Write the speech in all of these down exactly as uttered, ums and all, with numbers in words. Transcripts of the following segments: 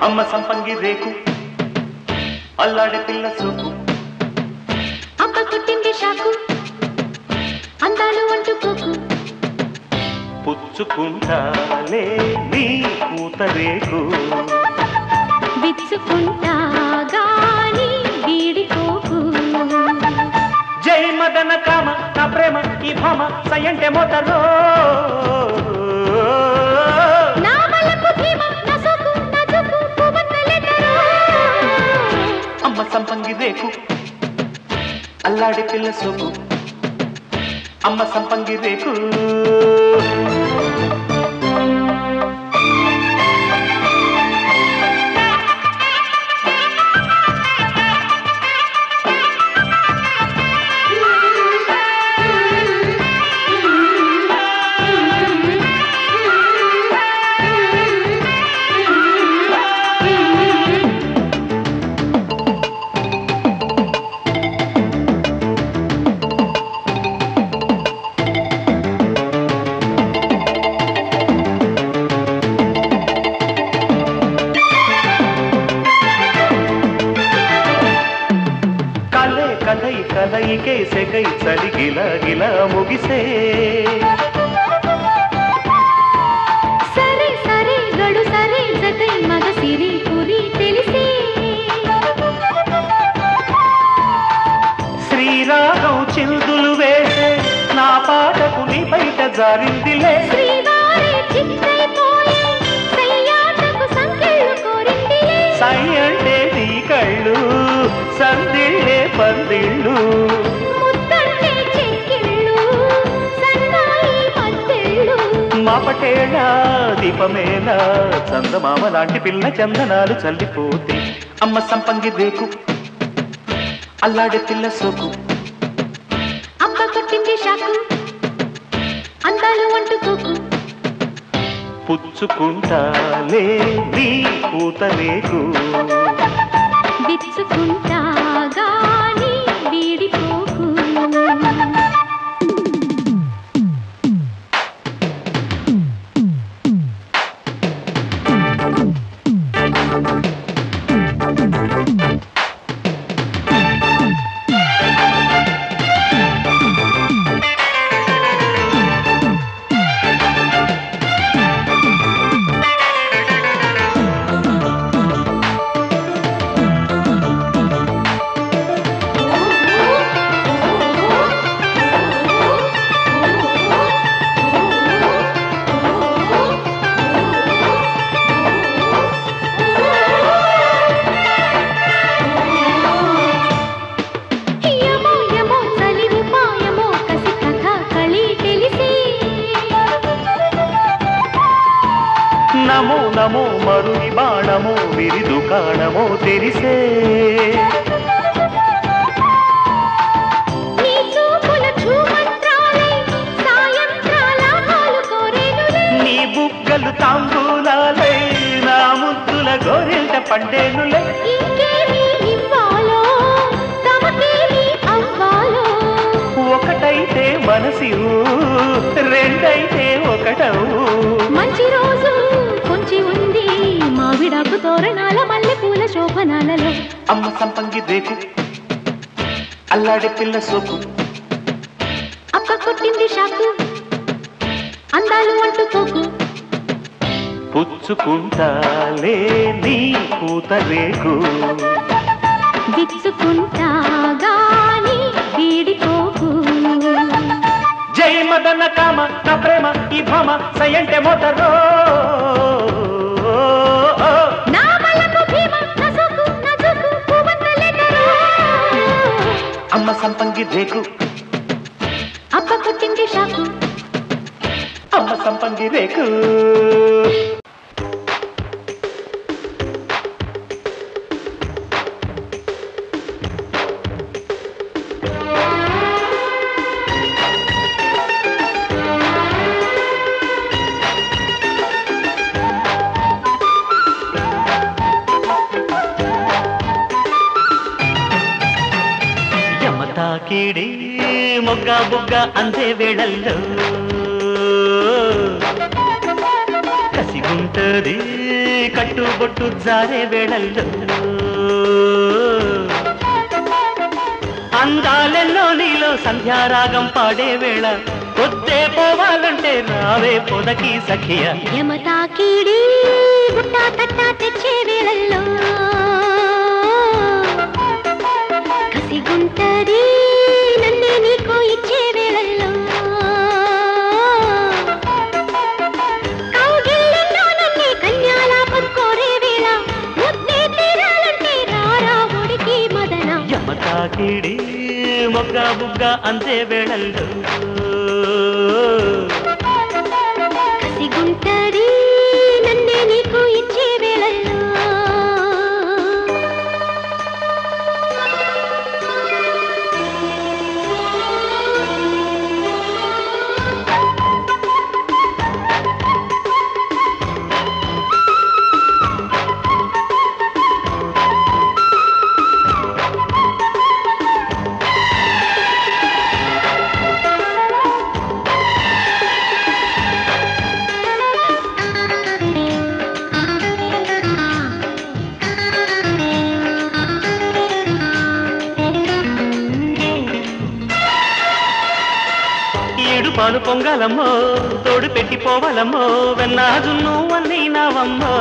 అమ్మ సంపంగి రేకు అల్లాడే పిల్ల సోకు అమ్మ కొట్టింది షాకు అందాలు అంటుకోకు పుచ్చుకుంటాలే నీ కూతరేకు విచ్చుకుంటా గాని వీడిపోకు జై మదన కామ నా ప్రేమ ఈ భామ సయంటే మోతరో అమ్మ సంపంగి రేకు అల్లాడి పిల్ల సోకు అమ్మ సంపంగి రేకు కలయికే సెగై చలి గిలా గిలా ముగిసే సరే సరే గడు సరే జతై మగ సిరి పురి తెలిసే శ్రీరాగం చిందులు వేసే నా పాటకు నీ బయట జారిందిలే శ్రీవారి చిత్తైపోయే సయ్యాటకు సంకెళ్ళు కోరిందిలే సై అంటే నీ కళ్ళు సందిళ్ళే పందిళ్ళు ముద్దంటే చెక్కిళ్ళు సన్నాయి మద్దెళ్ళు మా పటేళ దీపమేళ చందమామ లాంటి పిల్ల చందనాలు చల్లిపోతే అమ్మ సంపంగి రేకు అల్లాడే పిల్ల సోకు అమ్మ కొట్టింది షాకు అందాలు అంటుకోకు పుచ్చుకుంటాలే నీ కూతరేకు విచ్చుకుంటా గాని వీడిపోకు నమో నమో మరుని బాణమో విరి దుకాణమో తెరిసే నీ బుగ్గలు తాంబూలాలై నా ముద్దుల గోరింట పండేనులే ఒకటైతే మనసి రెండైతే ఒకటవు మంచి రోజు కొంచి ఉంది మావిడాకు తోరణాల మల్లె పూల శోభనాలలో అమ్మ సంపంగి రేకు అల్లాడే పిల్ల సోకు అక్క కొట్టింది షాకు అందాలు అంటుకోకు పుచ్చుకుంటాలే నీ కూతరేకు విచ్చుకుంటా గాని వీడిపోకు జై మదన కామ నా ప్రేమ ఈ భామ సయంటే మోతరో అమ్మ సంపంగి రేకు అక్క కొట్టింది షాకు అమ్మ సంపంగి రేకు తాకిడి మొగ్గ బుగ్గ అందే వేళల్లో కసి కసిగుంటది కట్టుబొట్టు జారే వేళల్లో అందాలెల్లో నీలో సంధ్యారాగం పాడే వేళ పొద్దే పోవాలంటే రావే పొదకి సఖియ యమతాకిడి బుట్టా తట్టా తెచ్చే వేళల్లో కసిగుంటది నన్నే నీకు ఇచ్చే వేళల్లో కౌగిళ్ళెన్నో నన్నే కన్యాలాపం కోరే వేళ ముద్దే తీరాలంటే రారా ఒడికి మదన యమతాకిడి మొగ్గ బుగ్గ అంతే వేళల్లో కసిగుంటది నన్నే నీకు ఇచ్చే వేళల్లో పాలు పొంగాలమ్మో తోడు పెట్టిపోవాలమ్మో వెన్నాజు నువ్వన్నీ నావమ్మో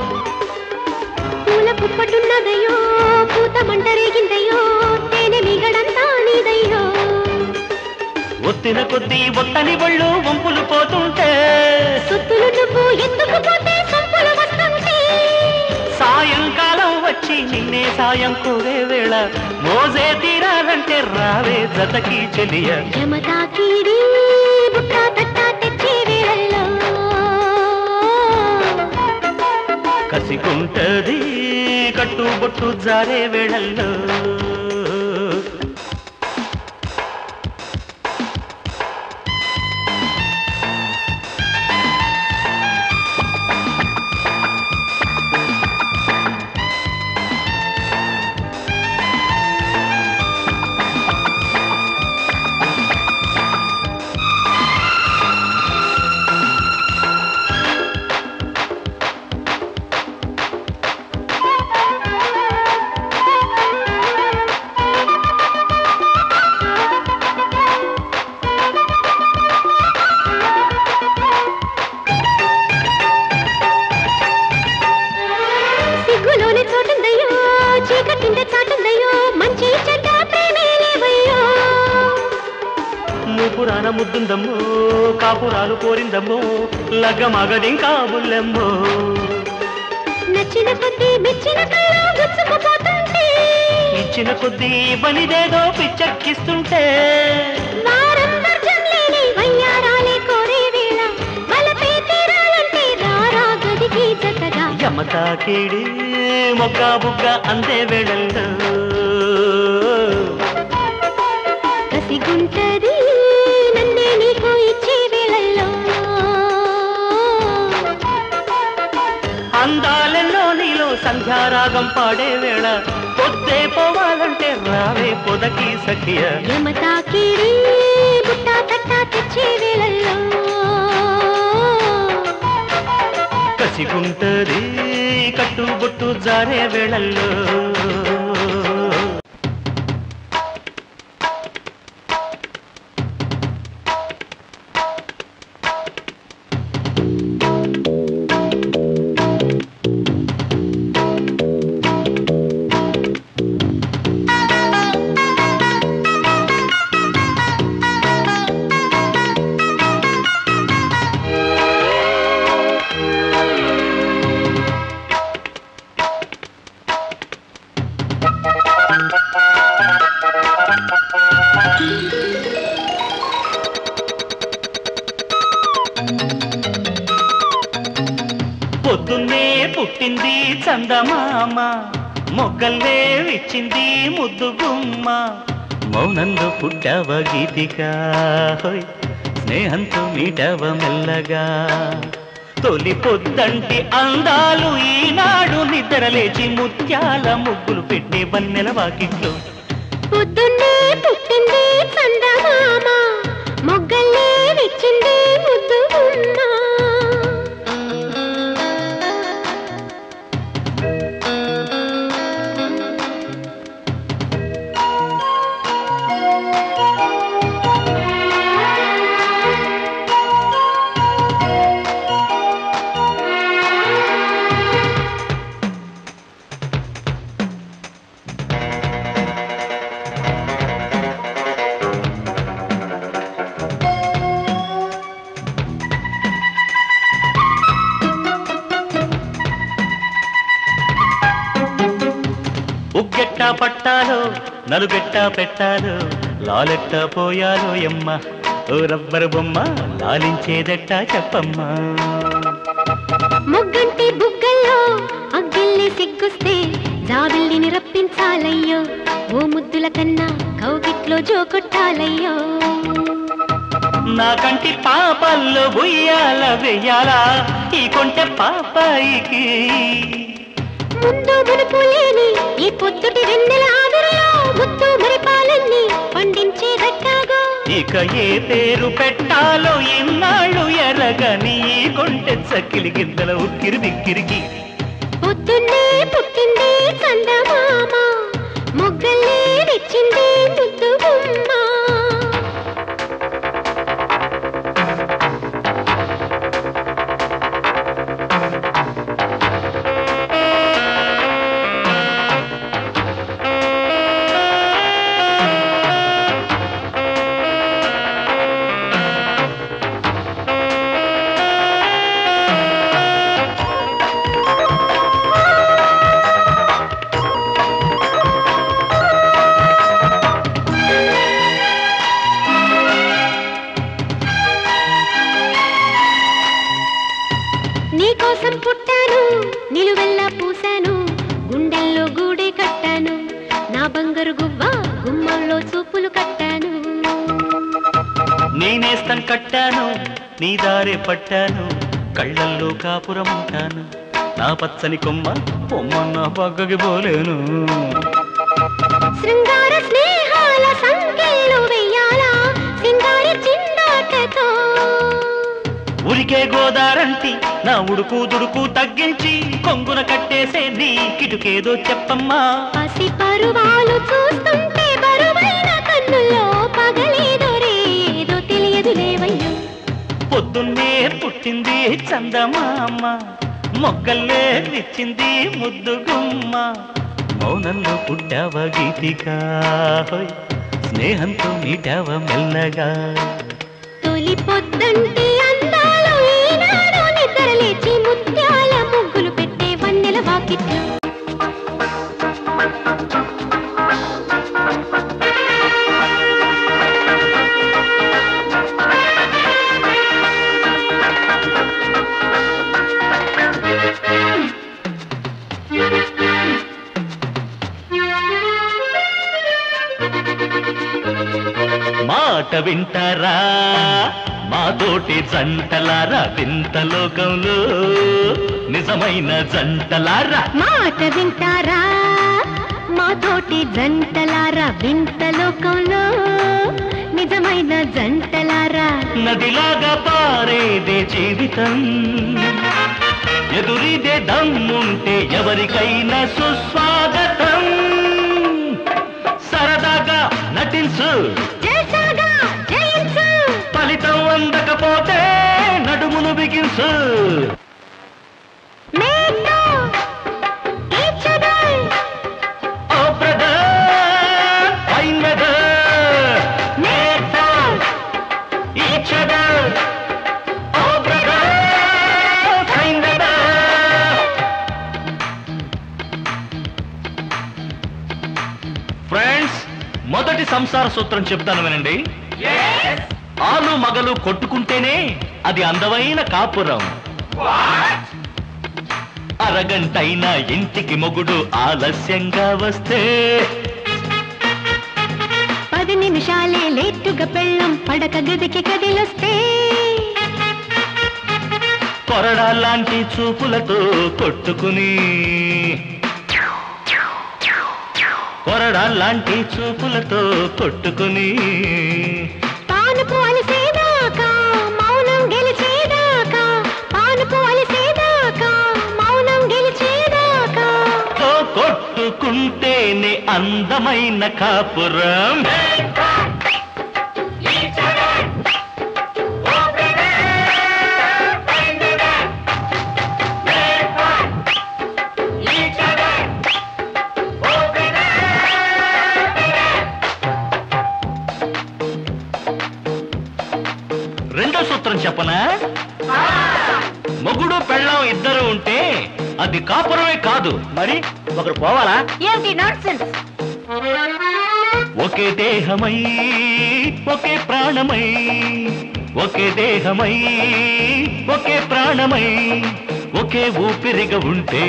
పూల కుప్పటున్నదయ్యో పూత మంటరేగిందయ్యో తేనె మిగడంతా నీదయ్యో ఒత్తిన కొద్దీ ఒట్టని ఒళ్ళు వంపులు పోతుంటే సొత్తులు నువ్వు ఎందుకు పోతే సొంపులు వస్తుంటే సాయంకాలం వచ్చి నిన్నే సాయం కోరే వేళ మోజే తీరాలంటే రావే జతకి చెలియ యమతాకిడి బుట్టా తట్టా తెచ్చే వేళల్లో కసిగుంటది కట్టుబొట్టు జారే వేళల్లో పురాణ ముద్దుందమ్మో కాపురాలు కోరిందమ్మో లగ్గమగదింకా బుల్లెమ్మో నచ్చిన కొద్దీ మెచ్చిన కళ్ళు గుచ్చుకుపోతుంటే ఇచ్చిన కొద్దీ బలిదేదో పిచ్చెక్కిస్తుంటే వారం వర్జం లేని వయ్యారాలే కోరే వేళ బలపై తీరాలంటే రారా గదికి జతగా యమతాకిడి మొగ్గ బుగ్గ అందే వేళల్లో కసిగుంటది నన్నే నీకు ఇచ్చే వేళల్లో అందాలెన్నో నీలో సంధ్యారాగం పాడే వేళ పొద్దే పోవాలంటే రావే పొదకి సఖియ యమతాకిడి బుట్టా తట్టా తెచ్చే వేళల్లో కసిగుంటది కట్టుబొట్టు జారే వేళల్లో పొద్దున్నే పుట్టింది చందమామ మొగ్గల్లే విచ్చింది ముద్దు గుమ్మ మౌనంలో పుట్టవ గీతికా స్నేహంతో మీటవ మెల్లగా తొలి పొద్దంటి అందాలు ఈనాడు నిద్రలేచి ముత్యాల ముగ్గులు పెట్టే వన్నెల వాకిట్లో పొద్దున్నే పుట్టింది చందమామ మొగ్గల్లే విచ్చింది ముద్దు గుమ్మ ఉగ్గెట్టా పట్టాలో నలుగెట్టా పెట్టాలో లాలెట్టా పోయాలో ఎమ్మ ఓ రబ్బరు బొమ్మ లాలించేదెట్టా చెప్పమ్మా. ముగ్గంటి బుగ్గల్లో అగ్గిల్ని సిగ్గుస్తే జాబిల్లిని రప్పించాలయ్యో ఓ ముద్దుల కన్నా కౌగిట్లో జోకొట్టాలయ్యో. నా కంటి పాపల్లో బుయ్యాల వెయ్యాలా ఈ కొంటె పాపాయికి ముందు మునుపు లేని ఈ పొద్దుటి వెన్నెల ఆవిరిలో ముద్దు మరిపాలన్నీ పండించేదట్టాగో. ఇక ఏ పేరు పెట్టాలో ఇన్నాళ్ళు ఎరగని ఈ కొంటె చక్కిలి గిద్దల ఉక్కిరి బిక్కిరికి. పొద్దున్నే పుట్టింది చందమామ మొగ్గల్లే తెచ్చింది ముద్దు గుమ్మ. నీకోసం పుట్టాను నిలువెల్లా పూసాను గుండెల్లో గూడే కట్టాను నా బంగారు గువ్వ గుమ్మంలో చూపులు కట్టాను. నేనేస్తం కట్టాను నీ దారే పట్టాను కళ్ళల్లో కాపురం ఉంటాను నా పచ్చని కొమ్మ పొమ్మన్న పక్కకి పోలేను. శృంగార స్నేహాల సంఖ్యలు వెయ్యాలా సింగారి చిందాటతో. ఉరికే గోదారంటి నా ఉడుకు దుడుకు తగ్గించి కొంగున కట్టేసే నీ కిటుకేదో చెప్పమ్మా. పసి పరువాలు చూస్తుంటే బరువైన కన్నుల్లో పగలేదో రేదో తెలియదు లేవయ్యో. పొద్దున్నే పుట్టింది చందమామ మొగ్గల్లే విచ్చింది ముద్దు గుమ్మ మౌనంలో పుట్టావ గీతిగా స్నేహంతో మీటావ మెల్లగా. తొలి పొద్దంటి అందాలు ఈనాడు నిద్ర లేచి ముత్యాల ముగ్గులు పెట్టే వన్నెల వాకిట్లు. మాట వింటారా మాతోటి జంటలారా వింత లోకంలో నిజమైన జంటలారా. మాట వింటారా మాతోటి జంటలారా వింత లోకంలో నిజమైన జంటలారా. నదిలాగా పారేదే జీవితం ఎదురిదే దమ్ముంటే ఎవరికైనా సుస్వాగతం. సరదాగా నటించు ఫలితం అందకపోతే నడుమును బిగించు. Oh brother fine weather each other oh brother fine weather. Friends మొదటి సంసార సూత్రం చెప్తాను వినండి. ఆలు మగలు కొట్టుకుంటేనే అది అందమైన కాపురం. అరగంటైనా ఇంటికి మొగుడు ఆలస్యంగా వస్తే పది నిమిషాలే లేటుగా పెళ్ళం పడక గదికి కదిలొస్తే కొరడాలాంటి చూపులతో కొట్టుకుని కొరడాలాంటి చూపులతో కొట్టుకుని పానుపు అలిసేదాకా మౌనం గెలిచేదాకా పానుపు అలిసేదాకా మౌనం గెలిచేదాకా కొట్టుకుంటేనే అందమైన కాపురం. రెండో సూత్రం చెప్పనా? మొగుడు పెళ్ళం ఇద్దరు ఉంటే అది కాపురమే కాదు. మరి ఒకరు పోవాలా? ఏమిటి నాన్సెన్స్? ఒకే దేహమై ఒకే ప్రాణమై, ఒకే దేహమై ఒకే ప్రాణమై, ఒకే ఊపిరిగా ఉంటే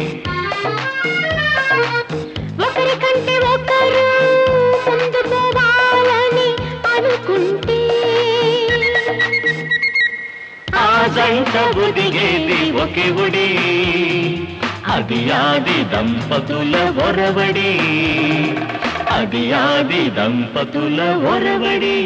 ఒకరికంటే ఒకరు ముందు పోవాలని అనుకుంటే ఆ జంట ఒదిగేది ఒకే ఒడి, అది ఆది దంపతుల ఒరవడి, అది ఆది దంపతుల ఒరవడి.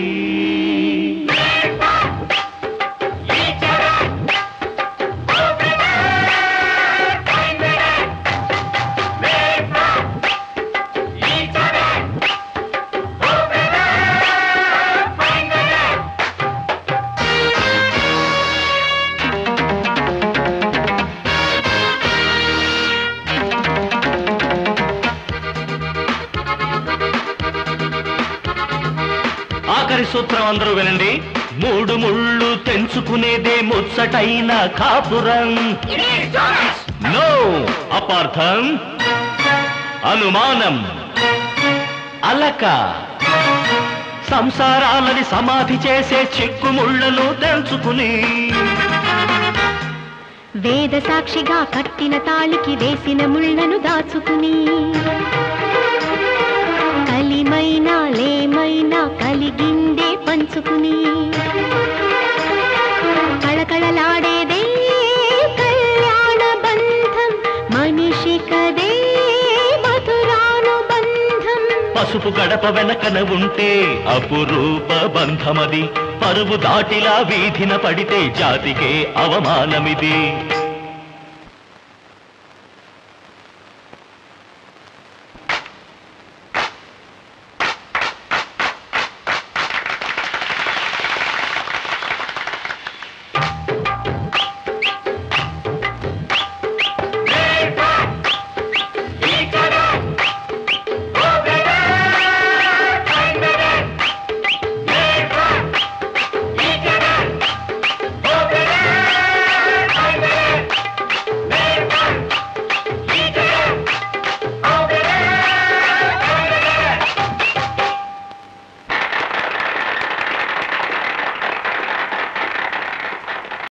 ఆఖరి సూత్రం అందరూ వినండి. మూడు ముళ్ళు తెంచుకునేదే ముచ్చటైన కాపురం. నో అపార్థం, అనుమానం, అలక, సంసారాలని సమాధి చేసే చిక్కుముళ్లను తెంచుకుని వేద సాక్షిగా కట్టిన తాళికి వేసిన ముళ్ళను దాచుకుని కలిమైనా లేమైనా కలిగిందే పంచుకుని కళకళలాడేదే కళ్యాణ బంధం, మనిషి కదే మధురానుబంధం. పసుపు గడప వెనకన ఉంటే అపురూప బంధమది, పరువు దాటిలా వీధిన పడితే జాతికే అవమానమిది.